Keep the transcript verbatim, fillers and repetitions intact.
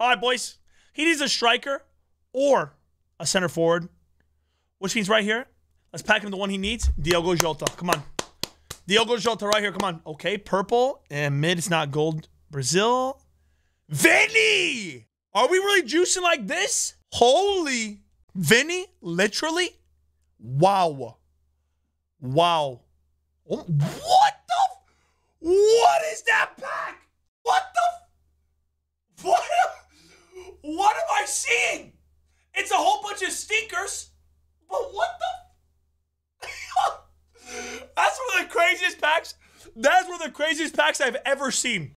All right, boys. He needs a striker or a center forward, which means right here, let's pack him the one he needs. Diogo Jota. Come on. Diogo Jota right here. Come on. Okay, purple and mid. It's not gold. Brazil. Vinny! Are we really juicing like this? Holy. Vinny? Literally? Wow. Wow. Oh, what the? What is that pack? What the? What? What am I seeing? It's a whole bunch of stinkers. But what the? That's one of the craziest packs. That's one of the craziest packs I've ever seen.